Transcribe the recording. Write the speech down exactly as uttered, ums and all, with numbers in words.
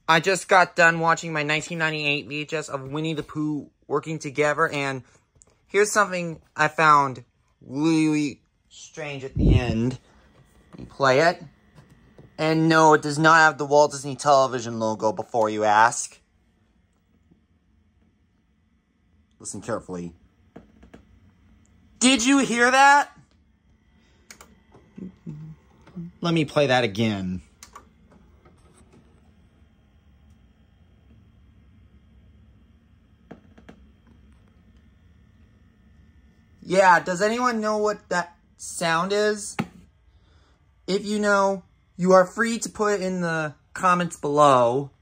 I just got done watching my nineteen ninety-eight V H S of Winnie the Pooh working together, and here's something I found really strange at the end. Let me play it. And no, it does not have the Walt Disney Television logo, before you ask. Listen carefully. Did you hear that? Let me play that again. Yeah, does anyone know what that sound is? If you know, you are free to put it in the comments below.